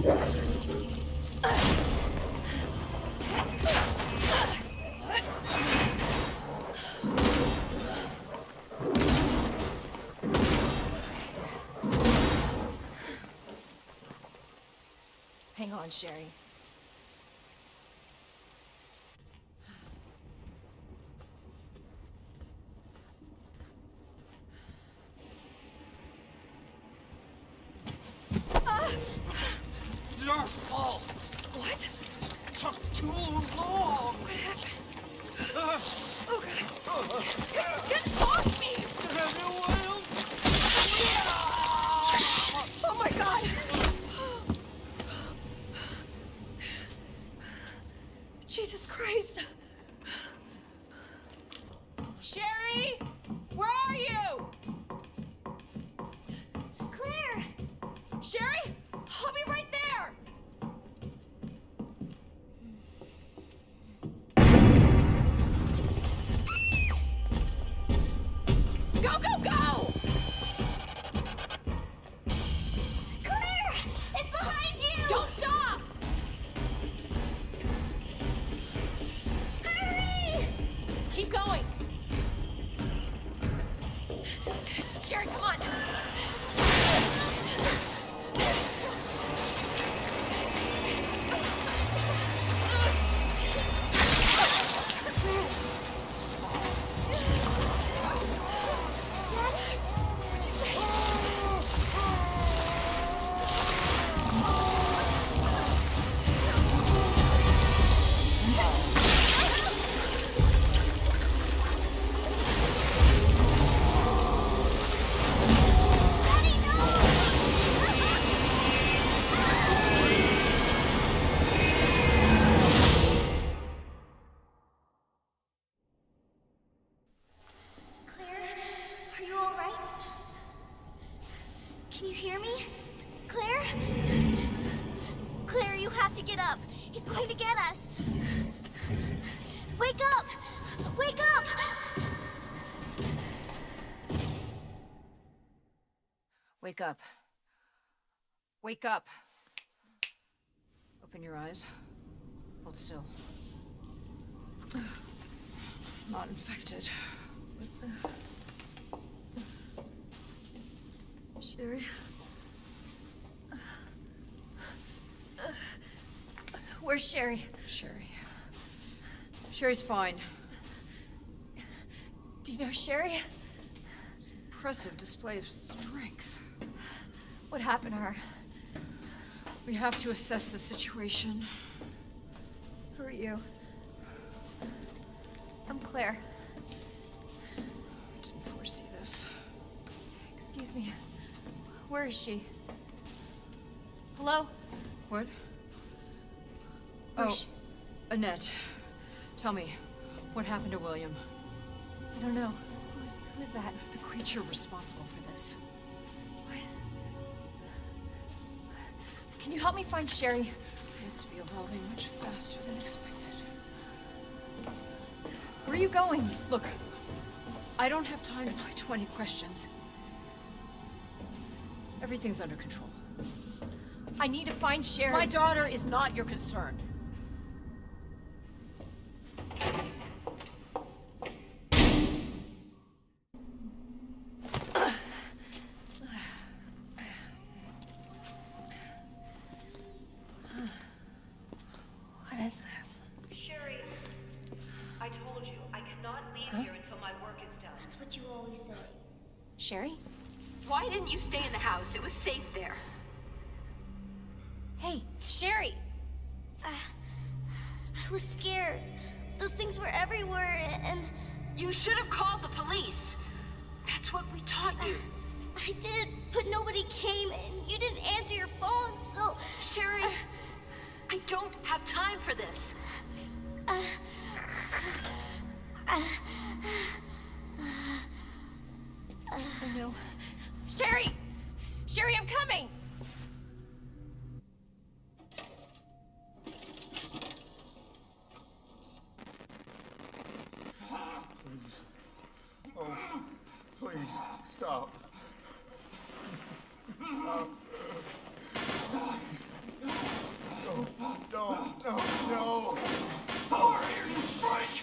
Hang on, Sherry. Your fault! What? It took too long! What happened? Oh, God. Get off me! Oh, my God! Jesus Christ! Sherry? Where are you? Claire! Sherry? I'll be right there! Go, go, go! Claire! It's behind you! Don't stop! Hurry! Keep going. Sherry, come on. What'd you say? Daddy, no! Claire, are you all right? Can you hear me? Claire? Claire, you have to get up. He's going to get us. Wake up! Wake up! Wake up. Wake up. Open your eyes. Hold still. Not infected. Sherry? Where's Sherry? Sherry's fine. Do you know Sherry? It's an impressive display of strength. What happened to her? We have to assess the situation. Who are you? I'm Claire. I didn't foresee this. Excuse me. Where is she? Hello? What? Oh, Annette. Tell me, what happened to William? I don't know. Who's that? The creature responsible for this. What? Can you help me find Sherry? Seems to be evolving much faster than expected. Where are you going? Look, I don't have time to play 20 questions. Everything's under control. I need to find Sherry. My daughter is not your concern. What is this? Sherry, I told you, I cannot leave here until my work is done. That's what you always say. Sherry? Why didn't you stay in the house? It was safe there. Hey, Sherry! I was scared. Those things were everywhere, and... You should have called the police. That's what we taught you. I did, but nobody came, and you didn't answer your phone, so... Sherry, I don't have time for this. Oh no. Sherry! Sherry, I'm coming! Please. Oh, please, stop. Stop. No, no, no. Over here, you freak!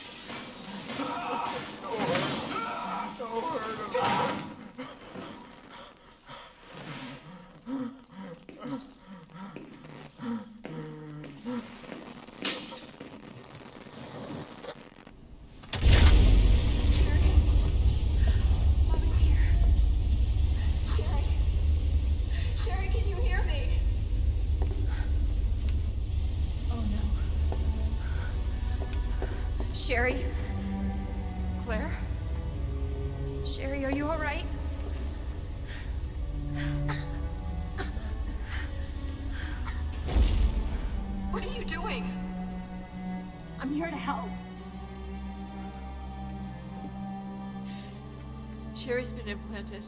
No hurt him. Mommy's here. Sherry, can you hear me? Oh no. Sherry? Claire? Sherry, are you all right? What are you doing? I'm here to help. Sherry's been implanted.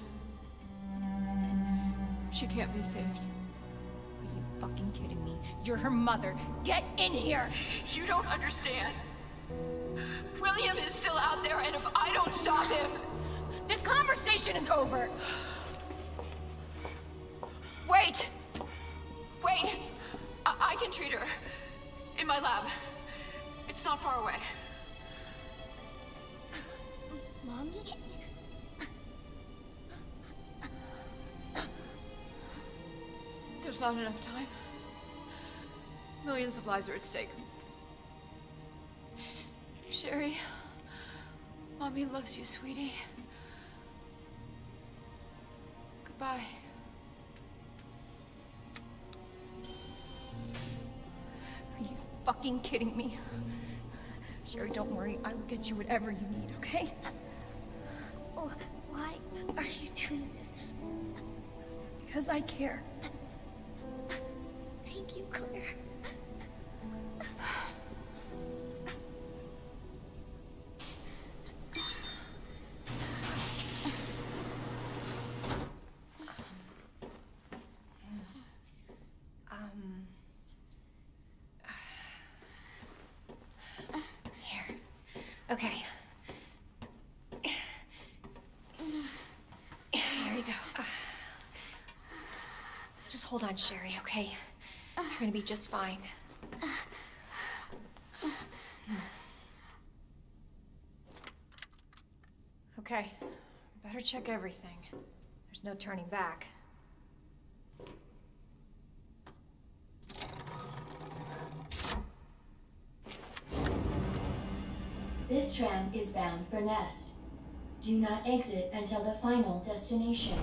She can't be saved. Are you fucking kidding me? You're her mother. Get in here! You don't understand. William is still out there, and if I don't stop him... This conversation is over! Wait! Wait! I can treat her. In my lab. It's not far away. Mommy? There's not enough time. Millions of lives are at stake. Sherry, Mommy loves you, sweetie. Goodbye. Are you fucking kidding me? Sherry, don't worry. I will get you whatever you need, okay? Oh, why are you doing this? Because I care. Thank you, Claire. Here. Okay. There you go. Just hold on, Sherry, okay? You're gonna be just fine. Okay. Better check everything. There's no turning back. This tram is bound for Nest. Do not exit until the final destination.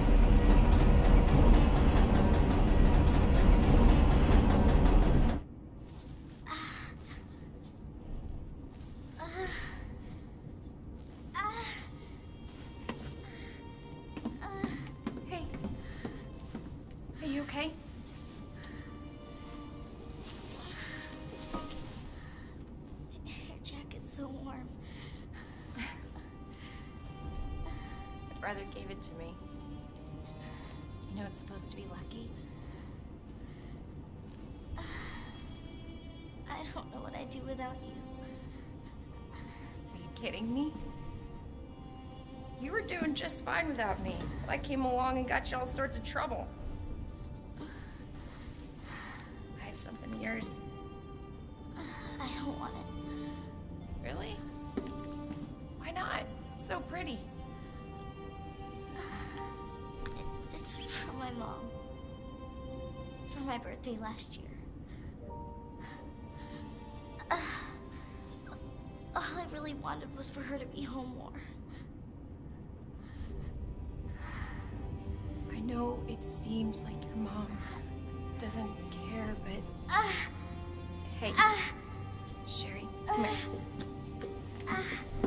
Hey. Are you okay? Your jacket's so warm. My brother gave it to me. You know it's supposed to be lucky. I don't know what I'd do without you. Are you kidding me? You were doing just fine without me, so I came along and got you all sorts of trouble. I have something of yours. I don't want it. Really? Why not? It's so pretty. It's from my mom. For my birthday last year. All I really wanted was for her to be home more. I know it seems like your mom doesn't care, but... Hey, Sherry, come here.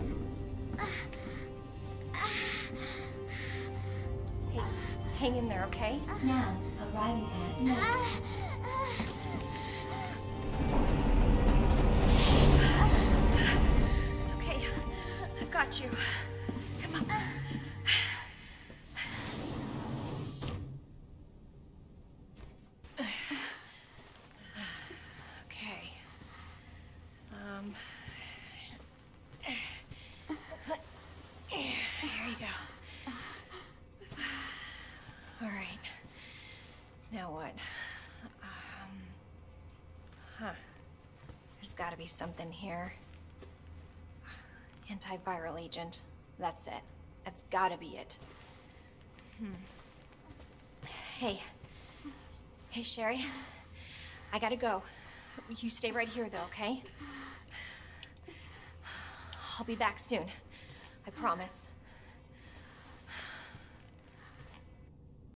Hey, hang in there, okay? Now, arriving at Nest. It's okay. I've got you. Come on. Okay. Here you go. All right. Now what? Huh. There's gotta be something here. Antiviral agent. That's it. That's gotta be it. Hey. Hey, Sherry. I gotta go. You stay right here, though, okay? I'll be back soon. I promise.